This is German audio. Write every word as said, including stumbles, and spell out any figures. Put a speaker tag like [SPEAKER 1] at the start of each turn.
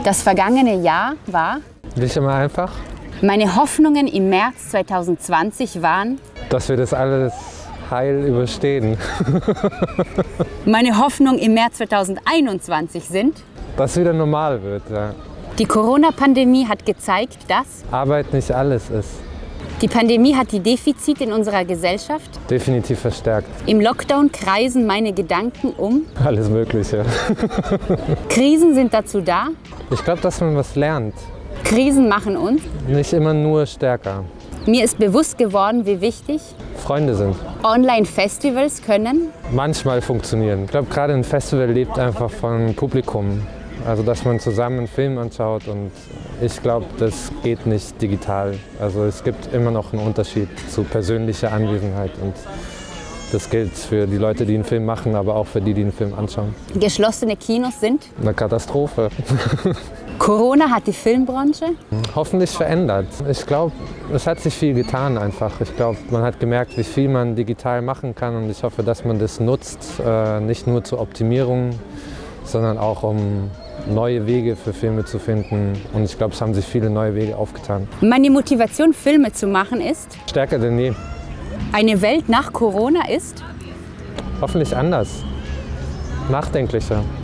[SPEAKER 1] Das vergangene Jahr war?
[SPEAKER 2] Nicht immer einfach.
[SPEAKER 1] Meine Hoffnungen im März zweitausendzwanzig waren?
[SPEAKER 2] Dass wir das alles heil überstehen.
[SPEAKER 1] Meine Hoffnungen im März zweitausendeinundzwanzig sind?
[SPEAKER 2] Dass es wieder normal wird, ja.
[SPEAKER 1] Die Corona-Pandemie hat gezeigt, dass
[SPEAKER 2] Arbeit nicht alles ist.
[SPEAKER 1] Die Pandemie hat die Defizite in unserer Gesellschaft
[SPEAKER 2] Definitiv verstärkt.
[SPEAKER 1] Im Lockdown kreisen meine Gedanken um.
[SPEAKER 2] Alles Mögliche.
[SPEAKER 1] Krisen sind dazu da.
[SPEAKER 2] Ich glaube, dass man was lernt.
[SPEAKER 1] Krisen machen uns.
[SPEAKER 2] Nicht immer nur stärker.
[SPEAKER 1] Mir ist bewusst geworden, wie wichtig
[SPEAKER 2] Freunde sind.
[SPEAKER 1] Online-Festivals können.
[SPEAKER 2] Manchmal funktionieren. Ich glaube, gerade ein Festival lebt einfach von Publikum. Also, dass man zusammen einen Film anschaut, und ich glaube, das geht nicht digital. Also es gibt immer noch einen Unterschied zu persönlicher Anwesenheit, und das gilt für die Leute, die einen Film machen, aber auch für die, die einen Film anschauen.
[SPEAKER 1] Geschlossene Kinos sind
[SPEAKER 2] eine Katastrophe.
[SPEAKER 1] Corona hat die Filmbranche
[SPEAKER 2] Hoffentlich verändert. Ich glaube, es hat sich viel getan einfach. Ich glaube, man hat gemerkt, wie viel man digital machen kann, und ich hoffe, dass man das nutzt, äh, nicht nur zur Optimierung, sondern auch um neue Wege für Filme zu finden. Und ich glaube, es haben sich viele neue Wege aufgetan.
[SPEAKER 1] Meine Motivation, Filme zu machen, ist?
[SPEAKER 2] Stärker denn je.
[SPEAKER 1] Eine Welt nach Corona ist?
[SPEAKER 2] Hoffentlich anders. Nachdenklicher.